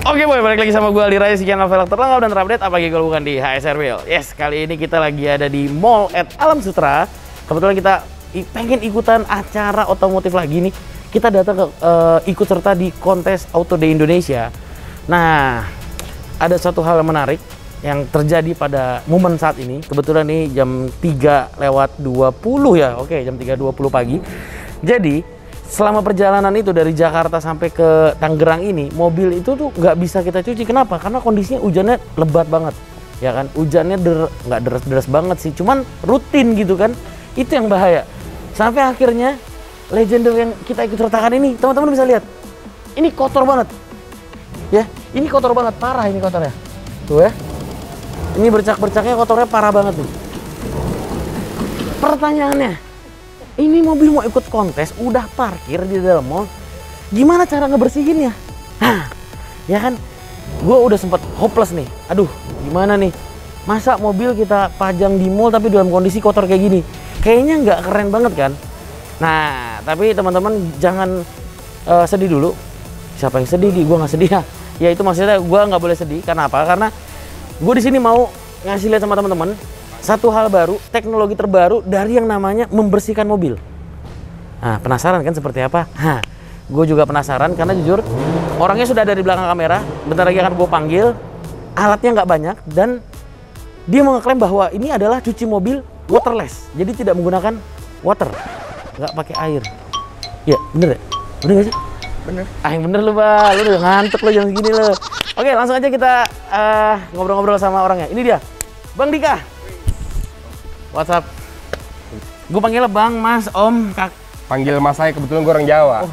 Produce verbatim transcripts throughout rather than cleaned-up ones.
Oke boy, balik lagi sama gue Aldi Raya, sekian novel terlengkap dan terupdate apa lagi kalau bukan di H S R Wheel. Yes, kali ini kita lagi ada di Mall at Alam Sutera. Kebetulan kita pengen ikutan acara otomotif lagi nih. Kita datang ke uh, ikut serta di kontes Auto Day Indonesia. Nah, ada satu hal yang menarik yang terjadi pada momen saat ini. Kebetulan nih jam tiga lewat dua puluh ya. Oke, jam tiga dua puluh pagi. Jadi selama perjalanan itu dari Jakarta sampai ke Tangerang ini, mobil itu tuh nggak bisa kita cuci. Kenapa? Karena kondisinya hujannya lebat banget, ya kan? Hujannya der, nggak deras-deras banget sih, cuman rutin gitu kan. Itu yang bahaya. Sampai akhirnya legender yang kita ikut sertakan ini, teman-teman bisa lihat, ini kotor banget, ya. Ini kotor banget, parah ini kotornya. Tuh ya, ini bercak-bercaknya kotornya parah banget nih. Pertanyaannya, ini mobil mau ikut kontes, udah parkir di dalam mall, gimana cara ngebersihinnya? Hah, ya kan? Gue udah sempet hopeless nih. Aduh, gimana nih? Masa mobil kita pajang di mall tapi dalam kondisi kotor kayak gini? Kayaknya nggak keren banget kan? Nah, tapi teman-teman jangan uh, sedih dulu. Siapa yang sedih? Gue nggak sedih ya. Ya itu maksudnya gue nggak boleh sedih. Karena apa? Karena gue di sini mau ngasih lihat sama teman-teman satu hal baru, teknologi terbaru dari yang namanya membersihkan mobil. Nah, penasaran kan seperti apa? Hah, gue juga penasaran karena jujur orangnya sudah ada di belakang kamera. Bentar lagi akan gue panggil. Alatnya nggak banyak dan dia mengeklaim bahwa ini adalah cuci mobil waterless. Jadi tidak menggunakan water, nggak pakai air. Ya, bener ya? Bener nggak sih? Bener. Ah, yang bener lu, Pak. Lu udah ngantuk lu jam segini lu. Oke, langsung aja kita ngobrol-ngobrol uh, sama orangnya. Ini dia, Bang Dika. What's up? Gue panggil Bang, Mas, Om, Kak. Panggil Mas saya, kebetulan gue orang Jawa. Oh.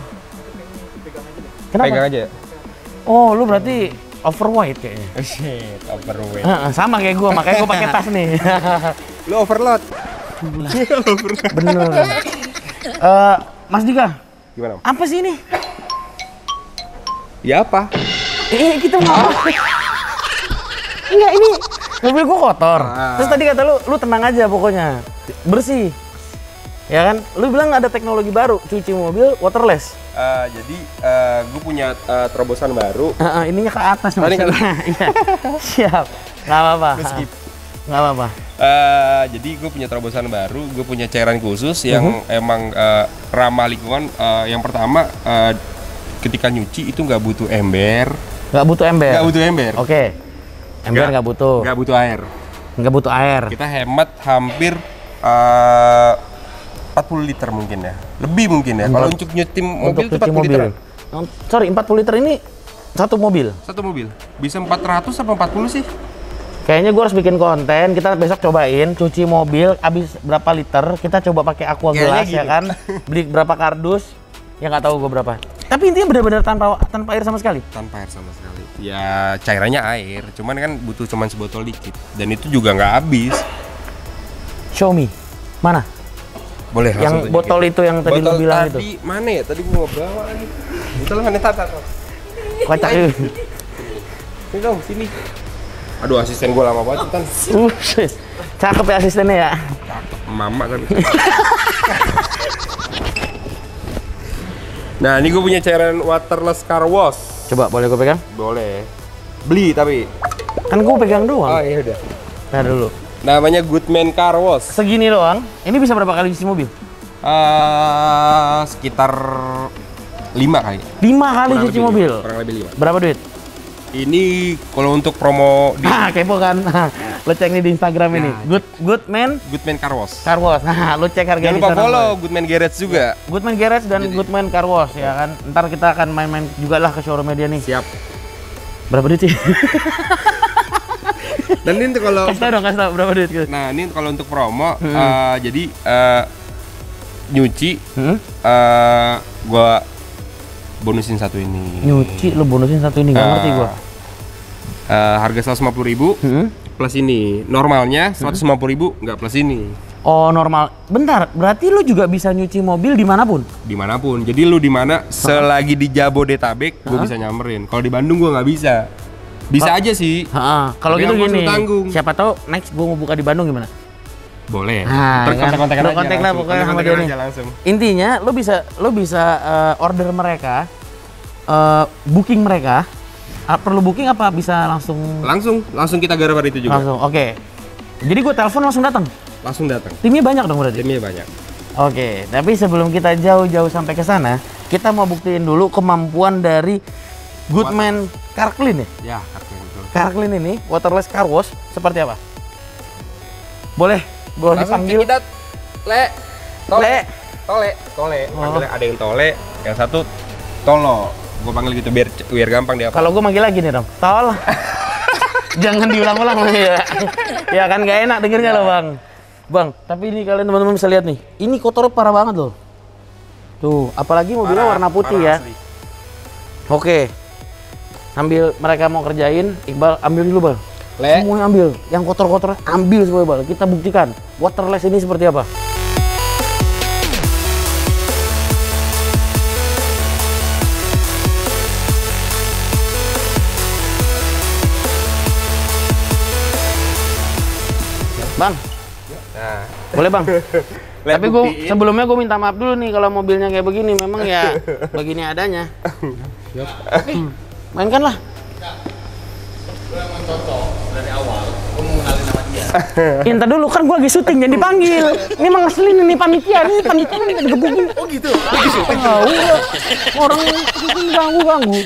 Kenapa? Pegang aja ya? Oh, lu berarti overweight kayaknya. Oh shit, overweight. Uh, sama kayak gue, makanya gue pakai tas nih. Lu overload. Bener. Uh, Mas Dika. Gimana? Apa sih ini? Ya apa? Eh, kita mau apa? Enggak, ini mobil gue kotor. Ah. Terus tadi kata lu, lu tenang aja pokoknya. Bersih. Ya kan? Lu bilang ada teknologi baru, cuci mobil waterless. Uh, jadi uh, gue punya uh, terobosan baru. Uh, uh, ininya ke atas maksudnya. Iya. Siap. Nggak apa-apa. Nggak apa-apa. Uh, jadi gue punya terobosan baru, gue punya cairan khusus yang uh -huh. emang uh, ramah lingkungan. Uh, yang pertama, uh, ketika nyuci itu nggak butuh ember. Nggak butuh ember? Nggak butuh ember. Oke. Okay. Ember nggak butuh. Nggak butuh air. Nggak butuh air. Kita hemat hampir uh, empat puluh liter mungkin ya. Lebih mungkin ya. Kalau untuk nyuci mobil itu empat puluh liter. Sorry, empat puluh liter ini satu mobil? Satu mobil. Bisa empat ratus apa empat puluh sih? Kayaknya gue harus bikin konten. Kita besok cobain cuci mobil habis berapa liter. Kita coba pakai aqua gelas gitu. Ya kan. Beli berapa kardus. Ya nggak tahu gue berapa. Tapi intinya benar-benar tanpa tanpa air sama sekali. Tanpa air sama sekali. Ya cairannya air, cuman kan butuh cuman sebotol dikit dan itu juga nggak habis. Show me, mana? Boleh. Yang botol itu yang tadi lu bilang itu. Tadi mana ya? Tadi gua ngobrol sama lagi. Botol mana tata? Kocak itu. Sini dong, sini. Aduh, asisten gua lama banget kan. Uh, cakep ya asistennya ya. Cakep, mama tapi. Nah, ini gue punya cairan waterless car wash. Coba, boleh gue pegang? Boleh. Beli tapi. Kan gue pegang doang. Oh iya udah. Nah dulu. Namanya Goodman Car Wash. Segini doang. Ini bisa berapa kali cuci mobil? Uh, sekitar lima kali. Lima kali kurang cuci mobil? Lima. Kurang lebih lima. Berapa duit? Ini kalau untuk promo di... Ah, kepo kan? Lo cek nih di Instagram nah, ini. Good, Goodman? Goodman Car Wash. Car Wash. Nah, lo cek harganya. Jangan lupa follow Goodman Garage juga. Goodman Garage dan Jadi. Goodman Car Wash ya kan. Ntar kita akan main-main juga lah ke showroom media nih. Siap. Berapa duit sih? Dan ini kalau kasih tau dong, kasih tau berapa duit gitu. Nah, ini kalau untuk promo hmm. uh, jadi uh, nyuci hmm? uh, gua bonusin satu ini. Nyuci lo bonusin satu ini, nggak uh, ngerti gua. Uh, harga seratus lima puluh ribu hmm? plus ini. Normalnya seratus lima puluh ribu nggak plus ini. Oh, normal. Bentar, berarti lu juga bisa nyuci mobil dimanapun? Dimanapun. Jadi lu di mana selagi di Jabodetabek, gue bisa nyamperin. Kalau di Bandung gue nggak bisa. Bisa ha? aja sih. Kalau gitu gini, siapa tahu next gue mau buka di Bandung gimana? Boleh. Nah, kontak-kontak kan? aja. Kontak lah pokoknya sama dia nih. Intinya, lu bisa lu bisa uh, order mereka, uh, booking mereka Ah, perlu booking apa bisa langsung? Langsung, langsung kita garap hari itu juga. Langsung, oke. Jadi gue telepon langsung datang. Langsung datang. Timnya banyak dong berarti. Timnya banyak. Oke, tapi sebelum kita jauh-jauh sampai ke sana, kita mau buktiin dulu kemampuan dari Goodman Car Clean ya. Ya, betul. Car Clean ini waterless car wash seperti apa? Boleh, boleh Langsung dipanggil. kita le, tole, Le. tole, tole. Oh. Panggilnya ada yang tole, yang satu tolo. Gue panggil gitu biar biar gampang dia. Kalau gue manggil lagi nih dong, tol. Jangan diulang-ulang ya. Ya kan gak enak dengernya loh bang. Bang, tapi ini kalian teman-teman bisa lihat nih, ini kotornya parah banget loh. Tuh, apalagi mobilnya Parah, warna putih parah ya. asli. Oke, ambil mereka mau kerjain, Iqbal ambil dulu bang. Le. Semuanya ambil, yang kotor-kotor ambil semua bang. Kita buktikan waterless ini seperti apa. Bang, Nah, boleh bang. Le, Tapi gue buktiin. sebelumnya gue minta maaf dulu nih kalau mobilnya kayak begini. Memang ya begini adanya. Oke, mainkan lah. Inta dulu kan gue lagi syuting jadi dipanggil. Ini emang ngeselin nih panitia, nih panitia nih digebukin. Oh gitu. Tahu orang syuting ganggu ganggu.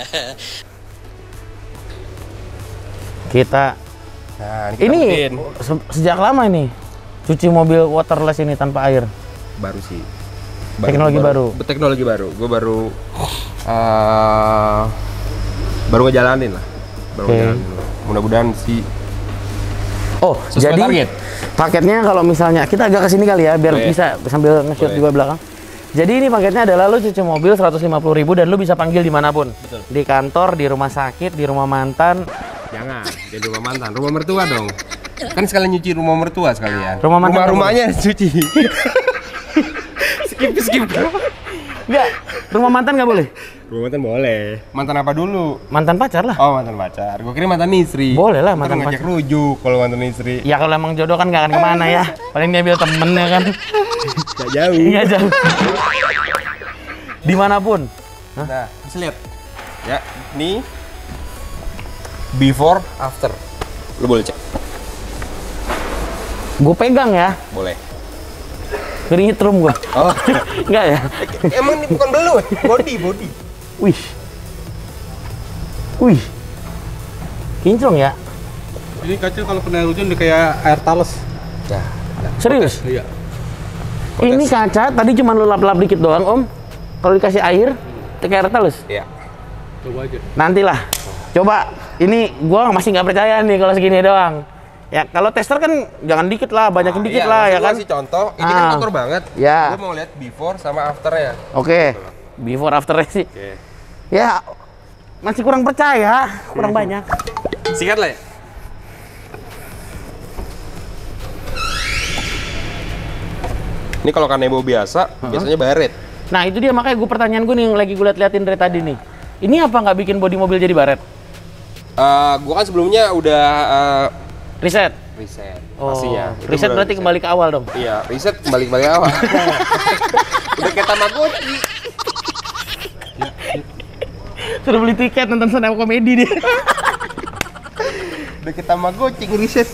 Kita nah ini, kita ini buktiin. se- sejak lama ini cuci mobil waterless ini tanpa air. Baru sih. Teknologi baru. Teknologi baru. Gue baru uh, baru ngejalanin lah. Baru Oke. ngejalanin. Mudah-mudahan sih. Oh, Sesuai jadi target. paketnya kalau misalnya kita agak kesini kali ya biar Boleh. bisa sambil nge-shoot Boleh. juga belakang. Jadi ini paketnya adalah lu cuci mobil seratus lima puluh ribu dan lu bisa panggil dimanapun. Betul. Di kantor, di rumah sakit, di rumah mantan. Jangan, di rumah mantan, rumah mertua dong. Kan sekalian nyuci rumah mertua sekalian. Rumah mantan nggak rumahnya cuci. skip skip. Enggak, rumah mantan nggak boleh. Rumah mantan boleh. Mantan apa dulu? Mantan pacar lah. Oh, mantan pacar. Gue kira mantan istri. Boleh lah, Ntar mantan ngajak rujuk kalau mantan istri. Ya kalau emang jodoh kan nggak akan kemana ya. Paling dia ambil temennya kan. Gak jauh. Iya jauh. Dimanapun. Nah, bisa lihat. Ya, nih before after. Lu boleh cek. Gue pegang ya. Boleh. Keringet rum gua. Oh. Enggak ya? Emang ini bukan belut, body, body. Wih. Wih. Kinclong ya? Ini kaca kalau kena hujan udah kayak air tales. Ya. Serius? Iya. Ini kaca tadi cuma lu lap-lap dikit doang, Om. Kalau dikasih air, kayak air talus. Iya. Coba aja. Nantilah. Coba. Ini gua masih nggak percaya nih kalau segini doang. Ya, kalau tester kan jangan dikit lah, banyakin Nah, dikit iya, lah ya maksud kan. gua sih contoh, ini Ah. kan kotor banget. Ya. Gue mau lihat before sama afternya. Oke. Before after sih. Oke. Ya masih kurang percaya, kurang banyak. Sikat lah ya? Ini kalau kanebo biasa, biasanya baret. Nah itu dia makanya gue pertanyaan gue nih yang lagi gue liat-liatin dari tadi nih. Ini apa nggak bikin bodi mobil jadi baret? Uh, gua kan sebelumnya udah uh, Riset. riset. Oh, pastinya. Itu riset udah berarti kembali ke awal dong. Iya, riset kembali kembali awal. Udah kayak Tamagotchi. Sudah beli tiket nonton stand up komedi dia. Udah kayak Tamagotchi ngeriset.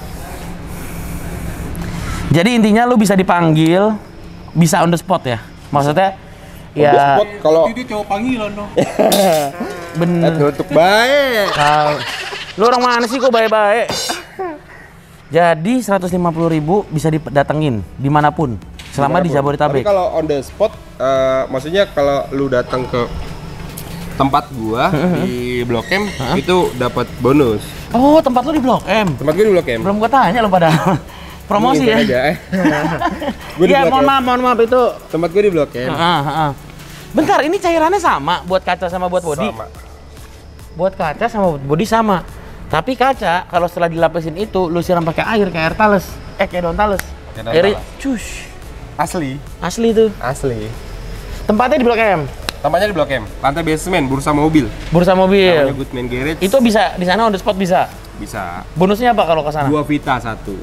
Jadi intinya lu bisa dipanggil, bisa on the spot ya. Maksudnya ya Spot kalau Ini cowok panggilan dong. bener. untuk baik. Kau- Lu orang mana sih kok baik-baik? Jadi seratus lima puluh ribu bisa didatengin dimanapun selama di Tapi Jabodetabek. kalau on the spot, eh, maksudnya kalau lu datang ke tempat gua di Blok M itu dapat bonus. Oh tempat lu di Blok M. Tempat gua di Blok M. Belum gua tanya lo pada promosi Ini ya. aja, eh. Gua di Iya Blok mohon M. maaf mohon maaf itu. Tempat gua di Blok M. Ah, ah, ah. Bentar ini cairannya sama buat kaca sama buat bodi. Sama. Buat kaca sama buat bodi sama. Tapi kaca kalau setelah dilapisin itu lu siram pakai air kayak air tales. Eh kayak daun tales. Kayak daun Airnya tales. cus. Asli. Asli tuh. Asli. Tempatnya di Blok M. Tempatnya di Blok M. Lantai basement, bursa mobil. Bursa Namanya mobil. Goodman Garage. Itu bisa di sana on the spot bisa. bisa. Bonusnya apa kalau ke sana? Gua Vita satu.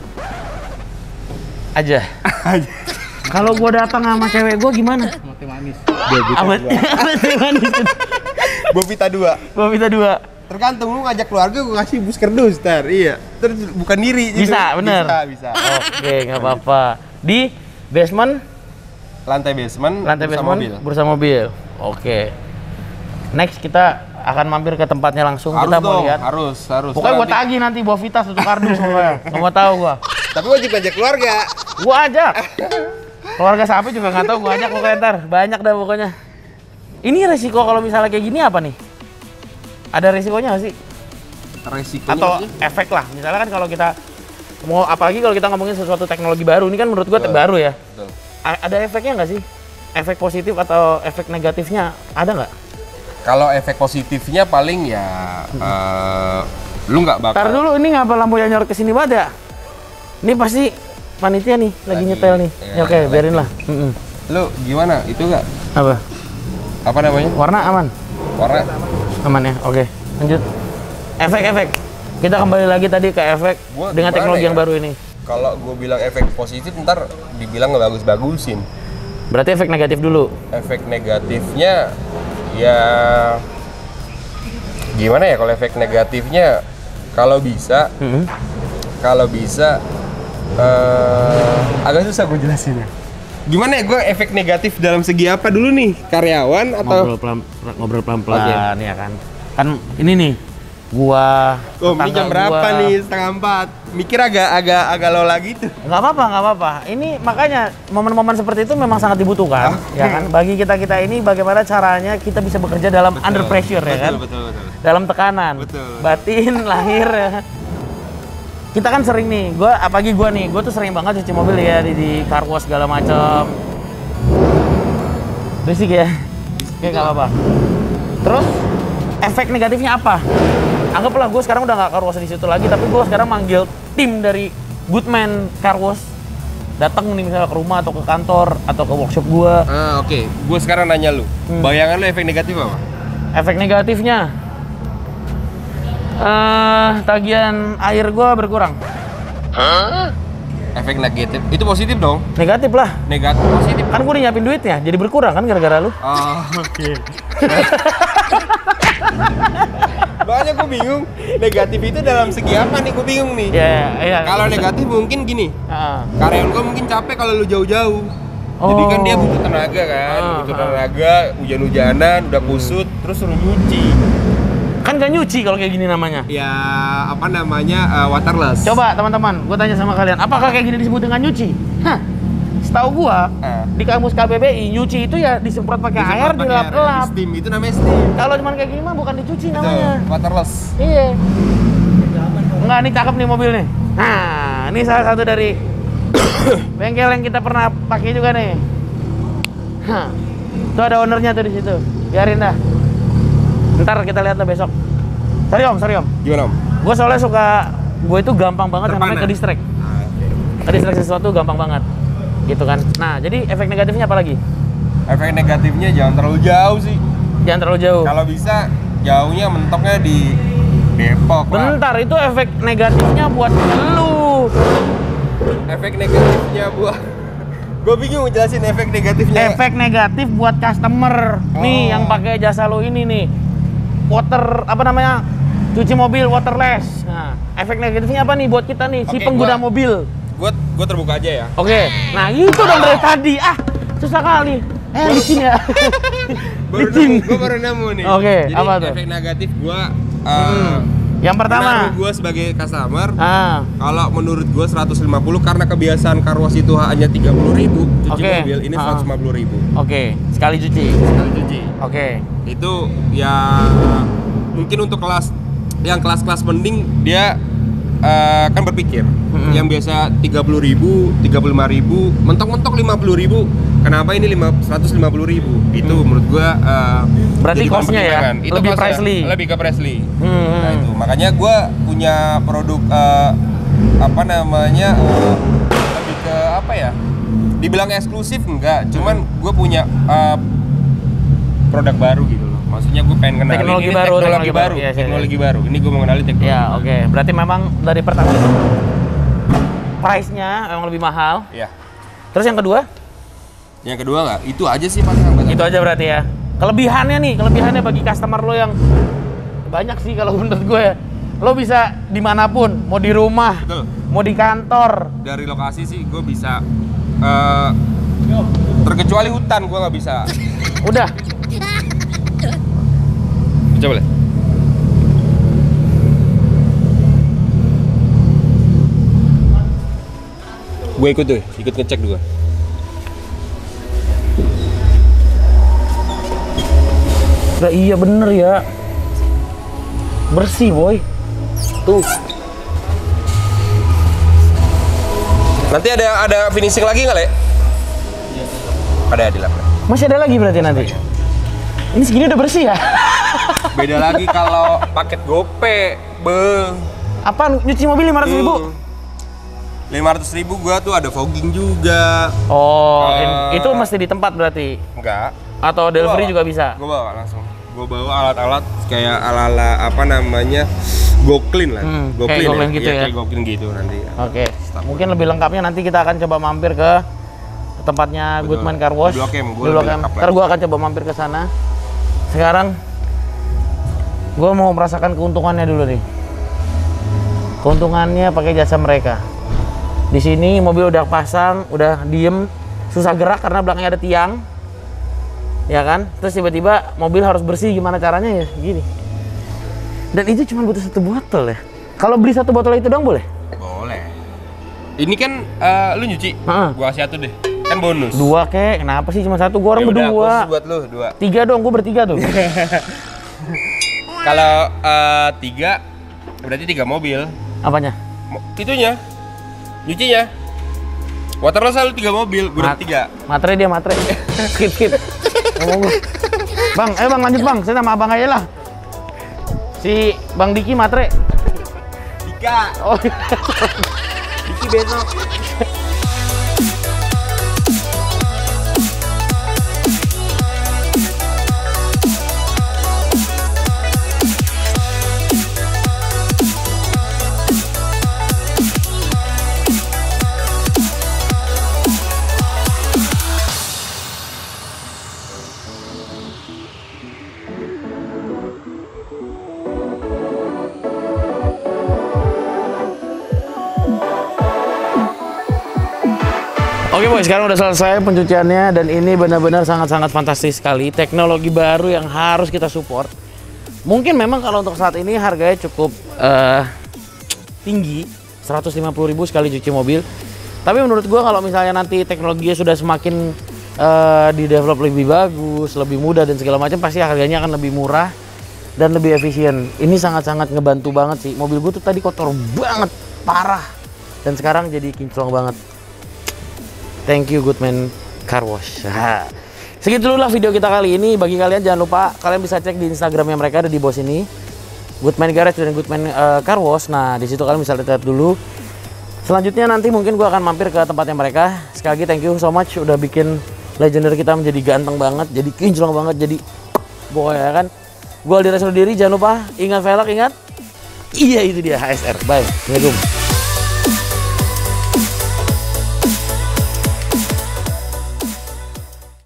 Aja. Kalau gua datang sama cewek gua gimana? Mati manis. Gua Vita Amat. dua. Amat manis. Gua Vita dua. Gua minta dua. Tergantung lu ngajak keluarga gue kasih bus kerdus ntar, iya. Terus bukan diri. Bisa, gitu. bener. Bisa, bisa. Oke, nggak apa-apa. Di basement, lantai basement, lantai bursa basement, mobil. bursa mobil. Oke. Next kita akan mampir ke tempatnya langsung. Harus Kita mau dong, lihat. harus, harus. Pokoknya Ntar gua nanti- tagih nanti bawa Vitas untuk kardus pokoknya. Nggak mau tahu gua. Tapi wajib ngajak keluarga. Gua ajak. Keluarga sapi juga nggak tahu, gua ajak pokoknya ntar. Banyak dah pokoknya. Ini resiko kalau misalnya kayak gini apa nih? Ada resikonya nggak sih? Resikonya Atau maksudnya? efek lah. Misalnya kan kalau kita mau, apalagi kalau kita ngomongin sesuatu teknologi baru, ini kan menurut gua Betul. baru ya. Betul. A- ada efeknya nggak sih? Efek positif atau efek negatifnya ada nggak? Kalau efek positifnya paling ya eh, lu nggak bakal. Ntar dulu, ini ngapa lampunya nyorot ke sini banget ya? Ini pasti panitia nih, lagi, Lagi, nyetel nih. iya, Ya, oke, lagi. biarin lah. Mm-mm. Lu gimana? Itu nggak? Apa? Apa namanya? Warna aman? Warna. Aman ya? Oke, lanjut. Efek-efek. Kita kembali lagi tadi ke efek Gua dengan gimana teknologi ya? yang baru ini. Kalau gue bilang efek positif, ntar dibilang nggak bagus-bagusin. Berarti efek negatif dulu. Efek negatifnya, ya gimana ya? Kalau efek negatifnya, kalau bisa, Mm-mm. kalau bisa, eh agak susah gue jelasinnya. Gimana ya? Gue efek negatif dalam segi apa dulu nih? Karyawan atau? Ngobrol pelan, ngobrol pelan-pelan ya kan. Kan ini nih, gua. Oh, ini tetangga jam berapa gua. nih? Setengah empat. Mikir agak agak agak lola gitu. Nggak apa-apa, nggak apa-apa. Ini makanya momen-momen seperti itu memang sangat dibutuhkan, ya kan? Bagi kita-kita ini bagaimana caranya kita bisa bekerja dalam Betul, under pressure, ya kan? Betul, betul, betul. Dalam tekanan, Betul. batin, lahir. Ya. Kita kan sering nih, gua apalagi gua nih, gua tuh sering banget cuci mobil ya di, di car wash segala macam. Berisik ya? Oke, nggak apa-apa. Terus efek negatifnya apa? Anggaplah gue sekarang udah nggak car wash di situ lagi, tapi gue sekarang manggil tim dari Goodman Car Wash datang nih misalnya ke rumah atau ke kantor atau ke workshop gue. Ah, oke. Gue sekarang nanya lu. Hmm. Bayangan lu efek negatif apa? Efek negatifnya, eh tagihan air gue berkurang. Efek negatif. Itu positif dong. Negatif lah. Negatif positif. Kan gue udah nyiapin duitnya, jadi berkurang kan gara-gara lu. Oh, oke. Makanya gue bingung. Negatif itu dalam segi apa nih? Gue bingung nih. Ya, iya. Kalau negatif mungkin gini. Ah. Karyawan gue mungkin capek kalau lu jauh-jauh. Jadi kan dia Oh. butuh tenaga kan, Ah, butuh ah. tenaga, hujan-hujanan, udah kusut, terus suruh nyuci. Kan gak nyuci kalau kayak gini namanya. Ya apa namanya uh, waterless. Coba teman-teman, gue tanya sama kalian, apakah kayak gini disebut dengan nyuci? Hah, setahu gua Ah. di kamus K B B I nyuci itu ya disemprot pakai Disemprot air, pakai dilap-lap. di steam, itu namanya steam. Kalau cuman kayak gini mah bukan dicuci Betul, namanya. waterless. Iya. Enggak, nih cakep nih mobil nih. Nah, ini salah satu dari bengkel yang kita pernah pakai juga nih. Hah. Tuh ada ownernya tuh di situ. Biarin dah. Ntar kita lihat lah besok. Sorry om, sorry om. Gimana om? Gue soalnya suka, gue itu gampang banget yang namanya Terpana. ke distract. Ah, oke. Ke distract sesuatu gampang banget. Gitu kan. Nah, jadi efek negatifnya apa lagi? Efek negatifnya jangan terlalu jauh sih. Jangan terlalu jauh. Kalau bisa jauhnya mentoknya di Depok lah. Bentar, itu efek negatifnya buat lu. Efek negatifnya buat gue bingung jelasin efek negatifnya. Efek negatif buat customer. Nih Oh. yang pakai jasa lu ini nih. Water apa namanya? Cuci mobil waterless. Nah, efek negatifnya apa nih buat kita nih, si Oke, pengguna gua- mobil. Gue gue terbuka aja ya. Oke. Nah, itu dong dari tadi. Ah, susah kali. Eh, licin ya. Baru Licin. nemu, gue baru nemu nih. Oke, Jadi apa tuh? efek negatif gue Hmm. Yang pertama. gue sebagai customer. Ah, Kalau menurut gue seratus lima puluh karena kebiasaan car wash itu hanya tiga puluh ribu cuci Oke. mobil, ini Ah. seratus lima puluh ribu oke. Sekali cuci. sekali cuci. Oke. Itu ya mungkin untuk kelas yang kelas-kelas mending dia eh, kan berpikir Mm-mm. yang biasa tiga puluh ribu, tiga puluh lima ribu, mentok-mentok lima puluh ribu, kenapa ini lima, seratus lima puluh ribu? Itu menurut gua eh, Berarti jadi cost-nya ya? pertimbangan. Itu Lebih cost-nya, pricely. lebih ke pricely. Hmm. Nah itu makanya gua punya produk eh, apa namanya eh, lebih ke apa ya? Dibilang eksklusif enggak, cuman gue punya eh, produk baru gitu loh. Maksudnya gue pengen kenalin Teknologi ini baru, teknologi, teknologi baru, baru. Iya, iya, teknologi baru. Ini gue mau kenalin teknologi. Ya, baru. oke. Berarti memang dari pertama itu price-nya memang lebih mahal. Iya. Terus yang kedua? Yang kedua nggak, itu aja sih paling hambatan. Itu aja berarti ya. Kelebihannya nih, kelebihannya bagi customer lo yang banyak sih kalau menurut gue ya. Lo bisa dimanapun, mau di rumah, Betul. mau di kantor. Dari lokasi sih gue bisa, uh, terkecuali hutan gue nggak bisa. Udah. Coba lihat. Gue ikut tuh, ikut ngecek juga. Udah iya bener ya. Bersih boy. Tuh. Nanti ada ada finishing lagi nggak, Le? Ada di lap. Masih ada lagi berarti nanti. Ini segini udah bersih ya? Beda lagi kalau paket GoPay. Be. Apa nyuci mobil lima ratus ribu? lima ratus ribu gua tuh ada fogging juga. Oh, Uh, itu mesti di tempat berarti. Enggak. Atau delivery Gua juga bisa. Gua bawa langsung. Gua bawa alat-alat kayak ala-ala apa namanya? Go clean lah. Hmm, Go kayak clean Go Clean ya. gitu Iya, ya. kayak Go clean gitu nanti. Oke. Mungkin lebih lengkapnya nanti kita akan coba mampir ke tempatnya Betul. Goodman Car Wash. Di Blok M, gua Di Blok lebih M. lengkap Ntar lagi. gua akan coba mampir ke sana. Sekarang gua mau merasakan keuntungannya dulu nih. Keuntungannya pakai jasa mereka. Di sini mobil udah pasang, udah diem, susah gerak karena belakangnya ada tiang, ya kan? Terus tiba-tiba mobil harus bersih, gimana caranya ya? Gini. Dan itu cuma butuh satu botol ya. Kalau beli satu botol itu dong boleh? Boleh. Ini kan eh, lu nyuci. Heeh. Gua kasih satu deh. Kan bonus. Dua kek, kenapa sih cuma satu? Gua orang Ya udah, berdua. khusus buat lu dua. Tiga dong, gua bertiga tuh. Kalau eh, tiga berarti tiga mobil. Apanya? Mo- Itunya. Nyucinya. Waterless lu tiga mobil, gue udah Mat- tiga. Matre dia matre. skip skip. Ngomong gua. Bang, eh bang lanjut bang. Saya sama abang aja lah. Si Bang Diki matre. Tiga. Oh. Iki besok. Oke boy, sekarang udah selesai pencuciannya dan ini benar-benar sangat-sangat fantastis sekali. Teknologi baru yang harus kita support. Mungkin memang kalau untuk saat ini harganya cukup eh, tinggi, seratus lima puluh ribu sekali cuci mobil. Tapi menurut gua kalau misalnya nanti teknologinya sudah semakin eh, di develop lebih bagus, lebih mudah dan segala macam, pasti harganya akan lebih murah dan lebih efisien. Ini sangat-sangat ngebantu banget sih. Mobil gua tuh tadi kotor banget, parah. Dan sekarang jadi kinclong banget. Thank you Goodman Car Wash. Segitu dulu lah video kita kali ini. Bagi kalian jangan lupa kalian bisa cek di Instagramnya mereka, ada di bawah sini. Goodman Garage dan Goodman uh, Car Wash. Nah di situ kalian bisa lihat dulu. Selanjutnya nanti mungkin gua akan mampir ke tempatnya mereka. Sekali lagi thank you so much udah bikin Legendary kita menjadi ganteng banget, jadi kinclong banget, jadi boy ya kan. Gua Aldi Rasul diri, jangan lupa ingat velg, ingat. Iya itu dia H S R. Bye. Assalamualaikum.